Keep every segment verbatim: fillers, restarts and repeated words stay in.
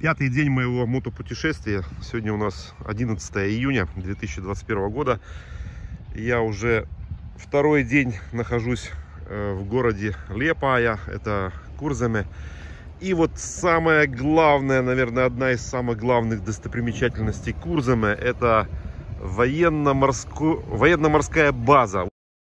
Пятый день моего мотопутешествия. Сегодня у нас одиннадцатое июня две тысячи двадцать первого года. Я уже второй день нахожусь в городе Лиепая, это Курземе. И вот самое главное, наверное, одна из самых главных достопримечательностей Курземе — это военно-морская военно-морская база.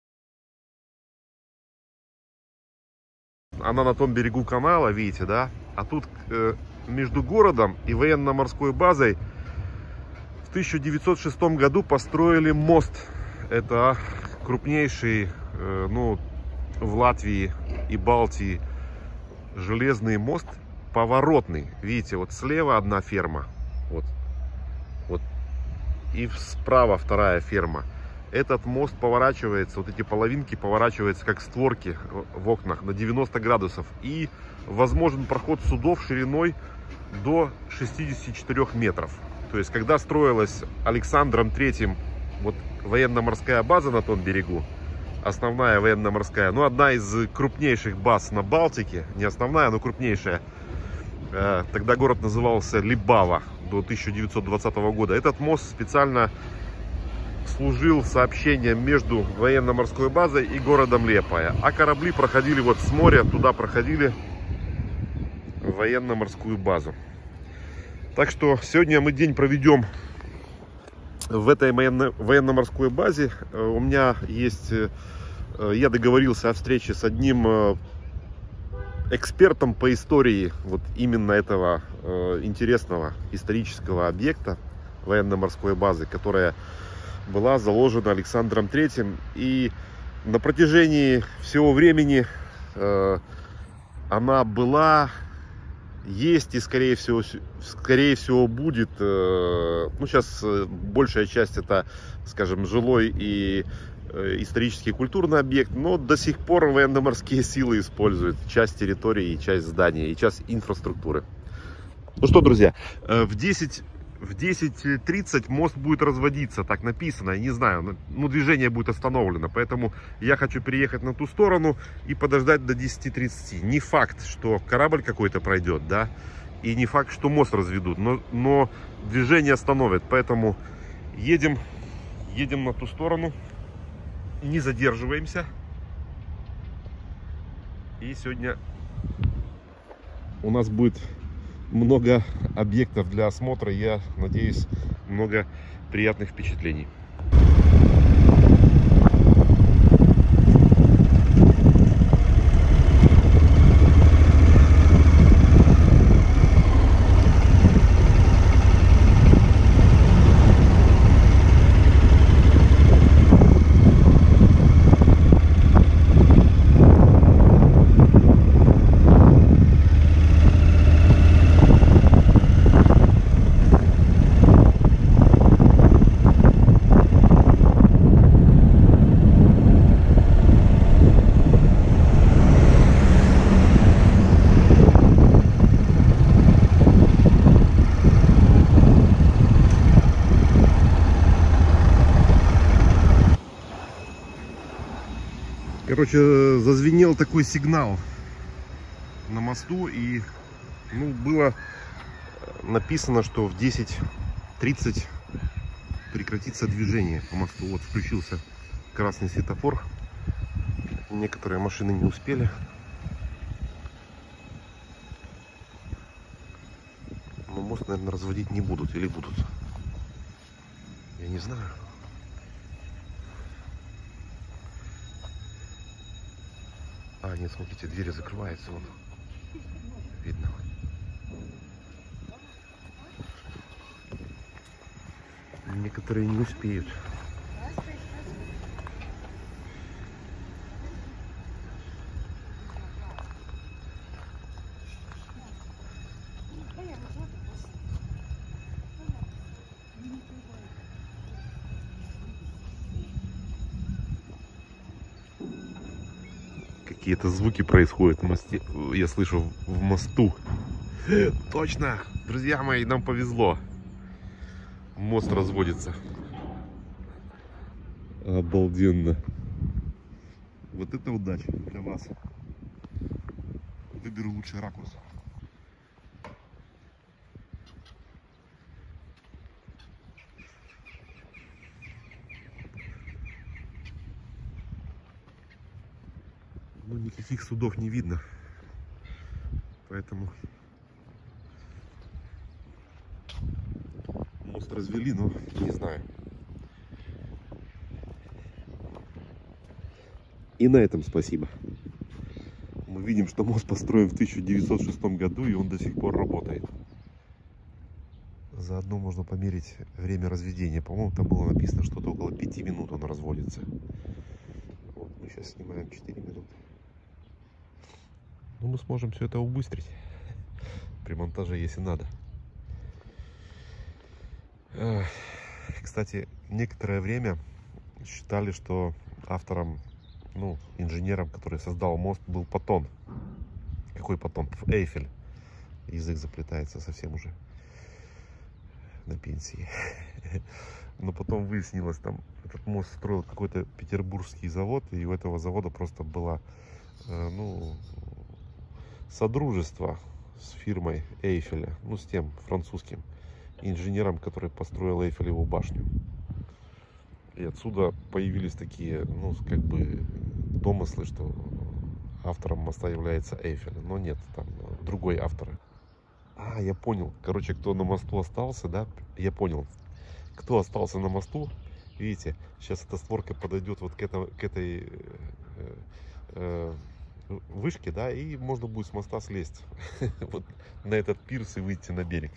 Она на том берегу канала, видите, да? А тут э, между городом и военно-морской базой в тысяча девятьсот шестом году построили мост. Это крупнейший, э, ну, в Латвии и Балтии железный мост, поворотный. Видите, вот слева одна ферма, вот, вот, и справа вторая ферма. Этот мост поворачивается, вот эти половинки поворачиваются как створки в окнах на девяносто градусов. И возможен проход судов шириной до шестидесяти четырёх метров. То есть, когда строилась Александром третьим вот военно-морская база на том берегу, основная военно-морская, ну, одна из крупнейших баз на Балтике, не основная, но крупнейшая. Тогда город назывался Либава до тысяча девятьсот двадцатого года. Этот мост специально служил сообщением между военно-морской базой и городом Лиепая. А корабли проходили вот с моря, туда проходили в военно-морскую базу. Так что сегодня мы день проведем в этой военно-морской базе. У меня есть, я договорился о встрече с одним экспертом по истории вот именно этого интересного исторического объекта военно-морской базы, которая была заложена Александром третьим, и на протяжении всего времени э, она была, есть и скорее всего, скорее всего будет. Э, ну, сейчас большая часть это, скажем, жилой и э, исторический культурный объект, но до сих пор военно-морские силы используют часть территории и часть здания, и часть инфраструктуры. Ну что, друзья, э, в десять В десять тридцать мост будет разводиться, так написано, я не знаю, ну, движение будет остановлено, поэтому я хочу переехать на ту сторону и подождать до десяти тридцати. Не факт, что корабль какой-то пройдет, да, и не факт, что мост разведут, но, но движение остановят, поэтому едем, едем на ту сторону, не задерживаемся. И сегодня у нас будет много объектов для осмотра, я надеюсь, много приятных впечатлений. Короче, зазвенел такой сигнал на мосту, и, ну, было написано, что в десять тридцать прекратится движение по мосту. Вот включился красный светофор. Некоторые машины не успели. Но мост, наверное, разводить не будут, или будут. Я не знаю. А, нет, смотрите, двери закрываются, вот. Видно. Некоторые не успеют. Какие-то звуки происходят в мосте, я слышу в мосту. Точно, друзья мои, нам повезло. Мост разводится. Обалденно. Вот это удача для вас. Выберу лучший ракурс. Ну, никаких судов не видно. Поэтому мост развели, но не знаю. И на этом спасибо. Мы видим, что мост построен в тысяча девятьсот шестом году, и он до сих пор работает. Заодно можно померить время разведения. По-моему, там было написано что-то около пяти минут он разводится. Вот, мы сейчас снимаем четыре минуты. Но мы сможем все это убыстрить при монтаже, если надо. Кстати, некоторое время считали, что автором, ну, инженером, который создал мост, был Паттон. Какой Паттон? Эйфель. Язык заплетается совсем уже на пенсии. Но потом выяснилось, там этот мост строил какой-то петербургский завод, и у этого завода просто было, ну, содружество с фирмой Эйфеля, ну, с тем французским инженером, который построил Эйфелеву башню. И отсюда появились такие, ну, как бы домыслы, что автором моста является Эйфель. Но нет, там другой автор. А, я понял. Короче, кто на мосту остался, да, я понял. Кто остался на мосту, видите, сейчас эта створка подойдет вот к, это, к этой э, э, вышке, да, и можно будет с моста слезть вот на этот пирс и выйти на берег.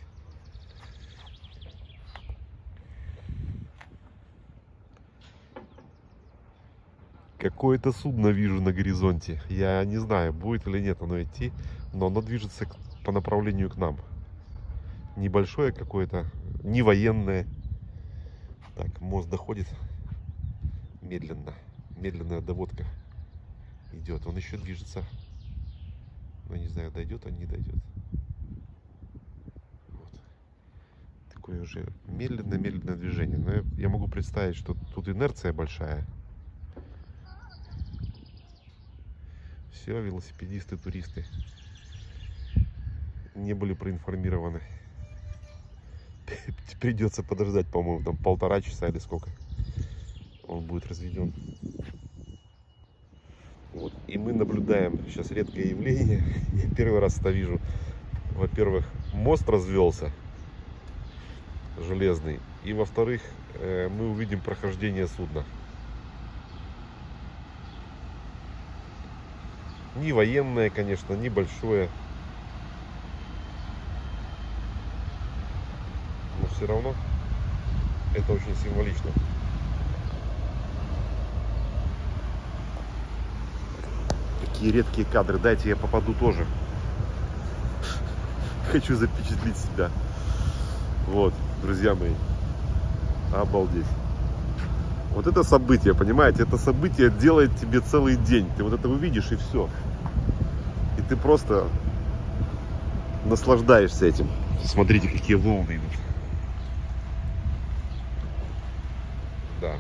Какое-то судно вижу на горизонте. Я не знаю, будет или нет оно идти, но оно движется по направлению к нам. Небольшое какое-то, не военное. Так, мост доходит медленно. Медленная доводка идет. Он еще движется. Но не знаю, дойдет он, не дойдет. Вот. Такое уже медленное-медленное движение. Но я, я могу представить, что тут инерция большая. Все, велосипедисты, туристы не были проинформированы. Придется подождать, по-моему, там полтора часа или сколько он будет разведен. Вот. И мы наблюдаем сейчас редкое явление. Я первый раз это вижу. Во-первых, мост развелся железный. И во-вторых, мы увидим прохождение судна. Не военное, конечно, не большое. Но все равно это очень символично. Такие редкие кадры. Дайте я попаду тоже. Хочу запечатлеть себя. Вот, друзья мои. Обалдеть. Вот это событие, понимаете, это событие делает тебе целый день. Ты вот это увидишь и все. И ты просто наслаждаешься этим. Смотрите, какие волны идут. Да.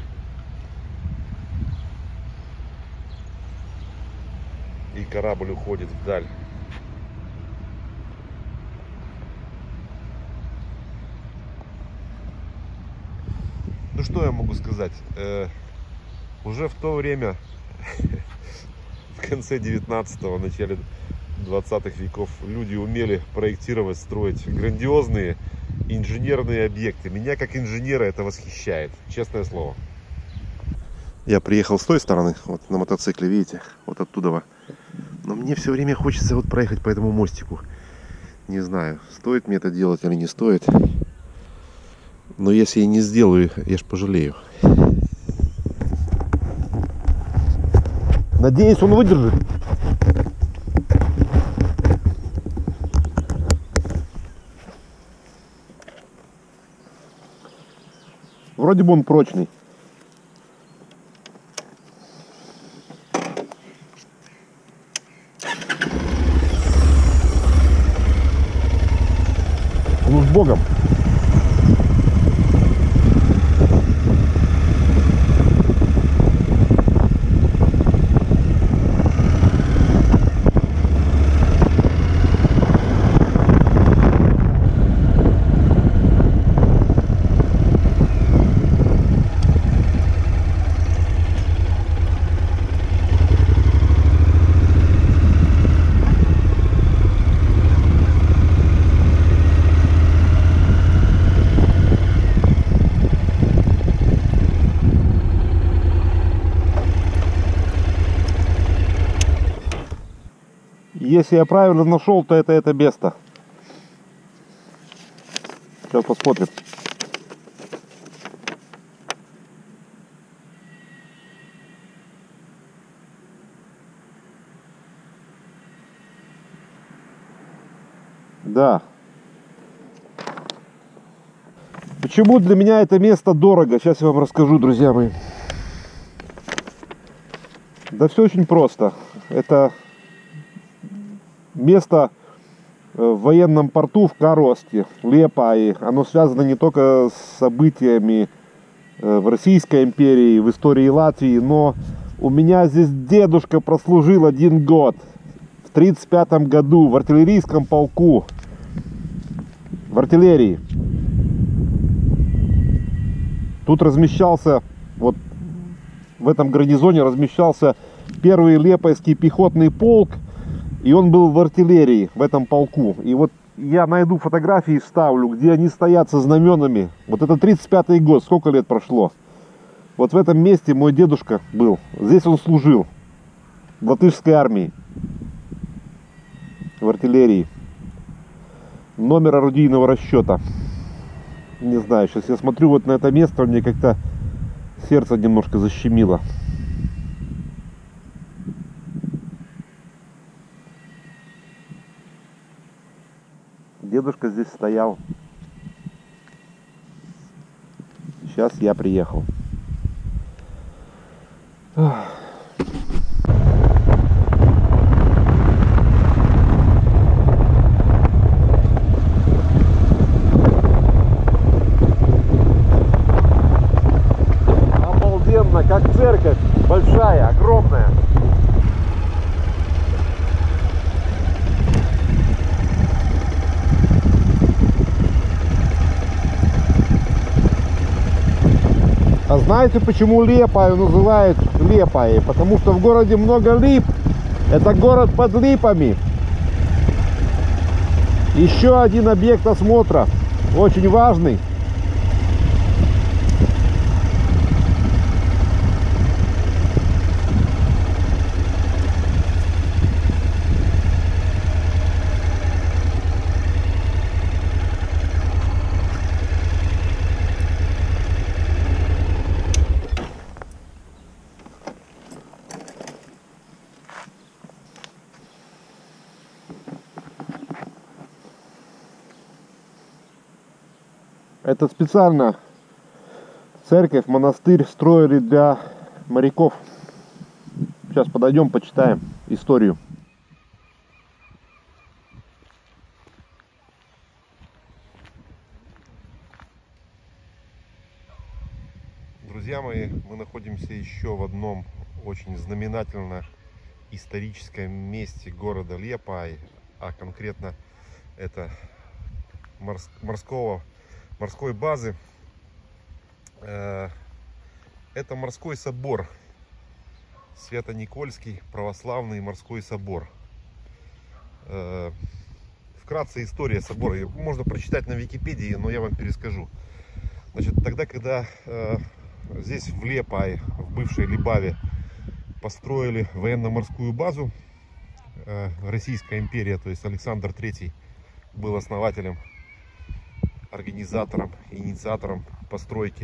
И корабль уходит вдаль. Ну что я могу сказать? Э, уже в то время, в конце девятнадцатого, начале двадцатых веков, люди умели проектировать, строить грандиозные инженерные объекты. Меня как инженера это восхищает, честное слово. Я приехал с той стороны, вот на мотоцикле, видите, вот оттуда. Но мне все время хочется вот проехать по этому мостику. Не знаю, стоит мне это делать или не стоит. Но если я не сделаю, я ж пожалею. Надеюсь, он выдержит. Вроде бы он прочный. Ну, с Богом. Если я правильно нашел, то это это место. Сейчас посмотрим. Да. Почему для меня это место дорого? Сейчас я вам расскажу, друзья мои. Да все очень просто. Это место в военном порту в Каросте, Лиепае. Оно связано не только с событиями в Российской империи, в истории Латвии, но у меня здесь дедушка прослужил один год. В тридцать пятом году в артиллерийском полку, в артиллерии. Тут размещался, вот в этом гарнизоне размещался первый Лиепайский пехотный полк, и он был в артиллерии, в этом полку. И вот я найду фотографии и вставлю, где они стоят со знаменами. Вот это тридцать пятый год, сколько лет прошло. Вот в этом месте мой дедушка был. Здесь он служил в латышской армии, в артиллерии. Номер орудийного расчета. Не знаю, сейчас я смотрю вот на это место, мне как-то сердце немножко защемило. Дедушка здесь стоял. Сейчас я приехал. Обалденно, как церковь, большая, огромная. А знаете, почему Лиепаю называют Лиепаей? Потому что в городе много лип. Это город под липами. Еще один объект осмотра, очень важный. Это специально церковь, монастырь строили для моряков. Сейчас подойдем, почитаем историю. Друзья мои, мы находимся еще в одном очень знаменательно историческом месте города Лиепай, а конкретно это морс морского морской базы. Это морской собор, Свято-Никольский православный морской собор. Вкратце история собора можно прочитать на Википедии, но я вам перескажу. Значит, тогда, когда здесь в Лиепае, в бывшей Либаве, построили военно-морскую базу, Российская империя, то есть Александр Третий был основателем, организатором, инициатором постройки.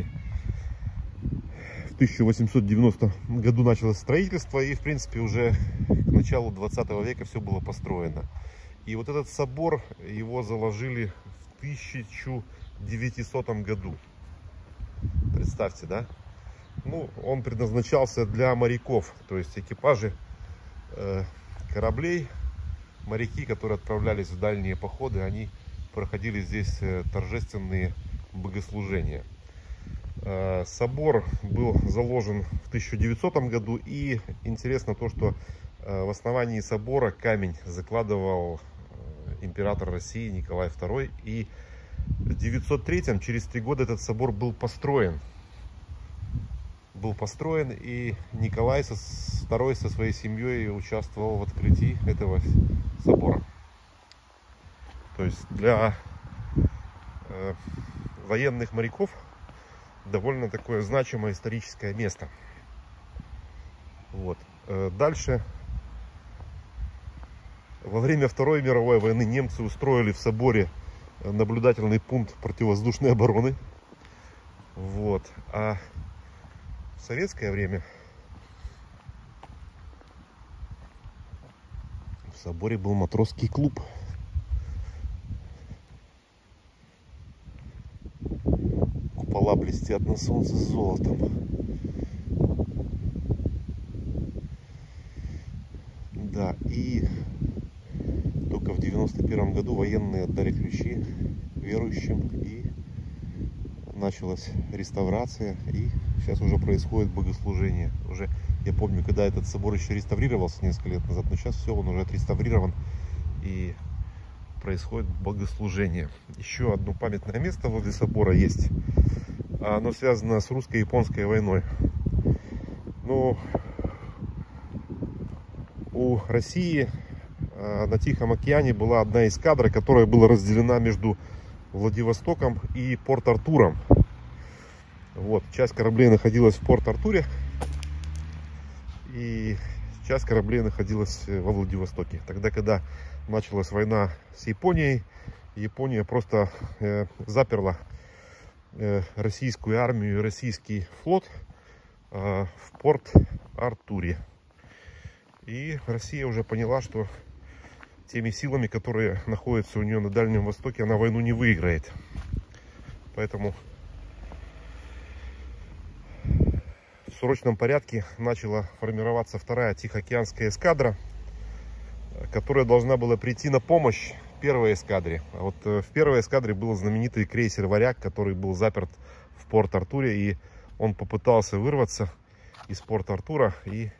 В тысяча восемьсот девяностом году началось строительство, и в принципе уже к началу двадцатого века все было построено. И вот этот собор, его заложили в тысяча девятисотом году. Представьте, да? Ну, он предназначался для моряков, то есть экипажи э, кораблей, моряки, которые отправлялись в дальние походы, они проходили здесь торжественные богослужения. Собор был заложен в тысяча девятисотом году, и интересно то, что в основании собора камень закладывал император России Николай Второй, и в девятьсот третьем, через три года, этот собор был построен. Был построен, и Николай Второй со своей семьей участвовал в открытии этого собора. То есть для э, военных моряков довольно такое значимое историческое место. Вот. Э, дальше Во время Второй мировой войны немцы устроили в соборе наблюдательный пункт противовоздушной обороны. Вот. А в советское время в соборе был матросский клуб. Купола блестят на солнце с золотом. Да, и только в девяносто первом году военные отдали ключи верующим, и началась реставрация, и сейчас уже происходит богослужение. Уже, я помню, когда этот собор еще реставрировался несколько лет назад, но сейчас все, он уже отреставрирован, и происходит богослужение. Еще одно памятное место возле собора есть. Оно связано с русско-японской войной. Ну, у России на Тихом океане была одна эскадра, которая была разделена между Владивостоком и Порт-Артуром. Вот, часть кораблей находилась в Порт-Артуре, и часть кораблей находилась во Владивостоке. Тогда, когда началась война с Японией, Япония просто э, заперла э, российскую армию и российский флот э, в Порт-Артуре. И Россия уже поняла, что теми силами, которые находятся у нее на Дальнем Востоке, она войну не выиграет. Поэтому в срочном порядке начала формироваться вторая Тихоокеанская эскадра, которая должна была прийти на помощь первой эскадре. А вот в первой эскадре был знаменитый крейсер «Варяг», который был заперт в Порт-Артуре, и он попытался вырваться из Порт-Артура и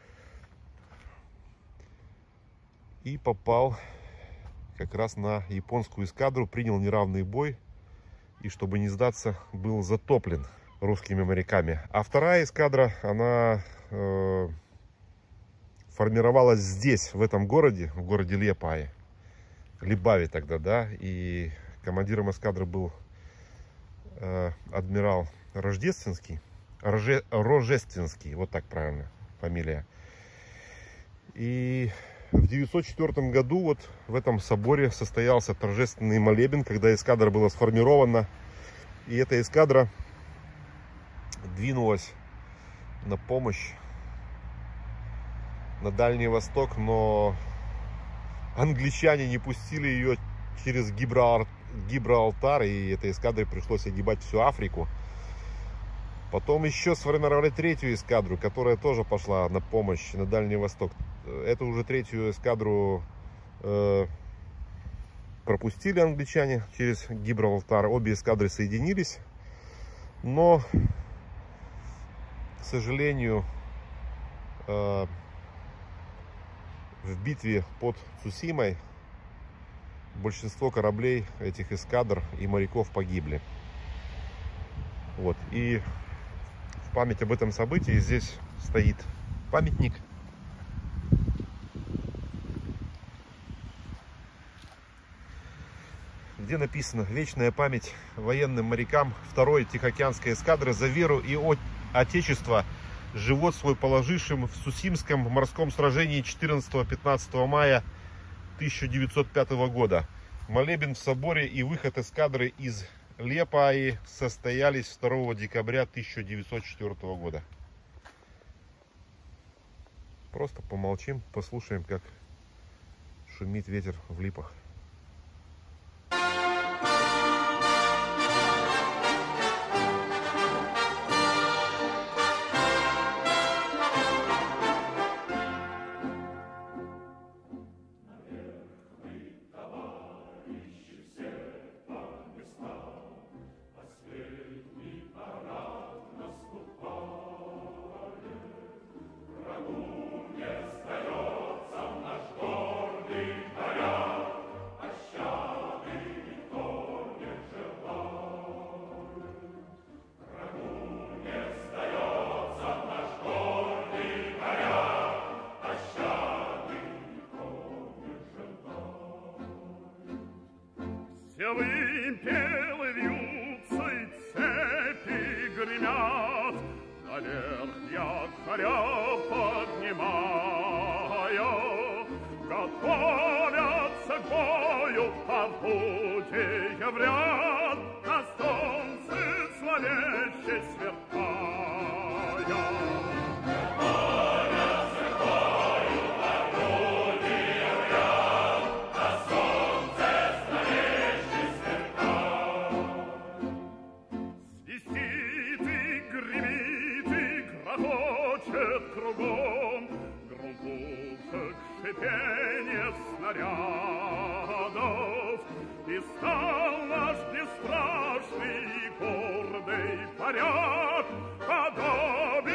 и попал как раз на японскую эскадру, принял неравный бой, и, чтобы не сдаться, был затоплен русскими моряками. А вторая эскадра, она э, формировалась здесь, в этом городе, в городе Лиепае, Либаве тогда, да, и командиром эскадры был э, адмирал Рождественский, Роже, Рожественский, вот так правильно фамилия. И в девятьсот четвёртом году вот в этом соборе состоялся торжественный молебен, когда эскадра была сформирована. И эта эскадра двинулась на помощь на Дальний Восток, но англичане не пустили ее через Гибралтар, Гибралтар, и этой эскадре пришлось огибать всю Африку. Потом еще сформировали третью эскадру, которая тоже пошла на помощь на Дальний Восток. Эту уже третью эскадру э, пропустили англичане через Гибралтар. Обе эскадры соединились, но, к сожалению, э, в битве под Цусимой большинство кораблей этих эскадр и моряков погибли. Вот. И в память об этом событии здесь стоит памятник, где написано: «Вечная память военным морякам второй Тихоокеанской эскадры за веру и отечество, живот свой положившим в Цусимском морском сражении четырнадцатого-пятнадцатого мая тысяча девятьсот пятого года. Молебен в соборе и выход эскадры из Лиепаи состоялись второго декабря тысяча девятьсот четвёртого года». Просто помолчим, послушаем, как шумит ветер в липах. Все вымпелы вьются и цепи гремят, наверх якоря поднимая, готов худея в ряд, на солнце зловеще сверкая. Кругом гром пушек, шипенье снарядов, и стал наш бесстрашный и гордый поряд подобен